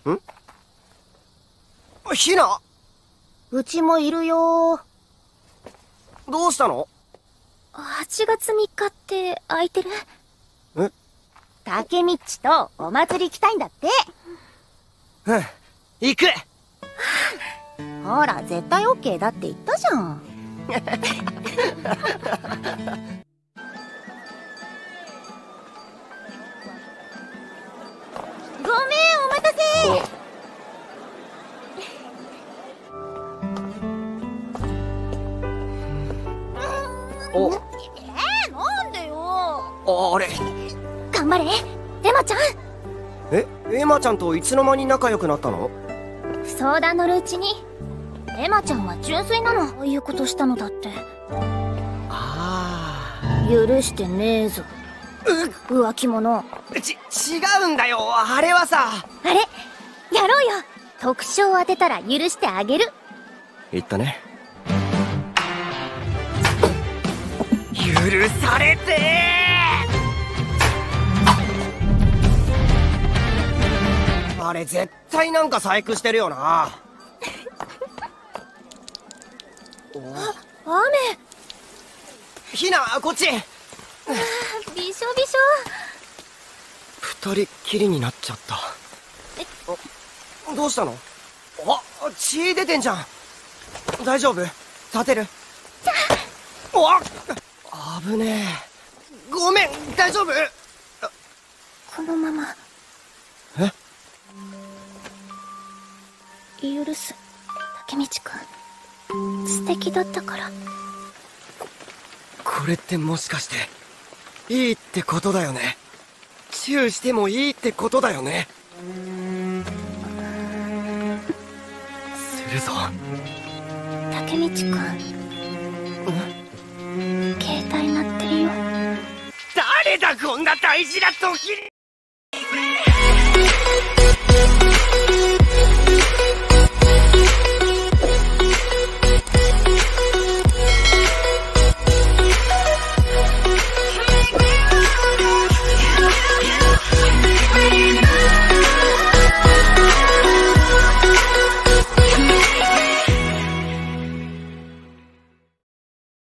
ん？ひな？ うちもいるよ。 どうしたの 8月3日って空いてる？ え？ 竹道とお祭り行きたいんだって。 うん、行く。 ほら、絶対 OK だって言ったじゃん。ごめん、お待たせ。 お、 なんでよ。 あれ。 頑張れ、エマちゃん。 エマちゃんといつの間に仲良くなったの？ 相談乗るうちに。エマちゃんは純粋なの。こういうことしたのだって。 ああ。許してねえぞ。浮気者。 違うんだよ、あれはさ。 あれやろうよ。特賞を当てたら許してあげる。 言ったね。許されてー。あれ絶対なんか細工してるよな。 雨。 ひな、こっち。 びしょびしょ。二人っきりになっちゃった。どうしたの？あ、血出てんじゃん。大丈夫？立てる？おっ、危ねえ。ごめん、大丈夫？ このまま。 え？ 許す、竹道くん。素敵だったから。 これってもしかしていいってことだよね。チューしてもいいってことだよね。するぞ。 竹道くん。携帯鳴ってるよ。 誰だこんな大事な時に。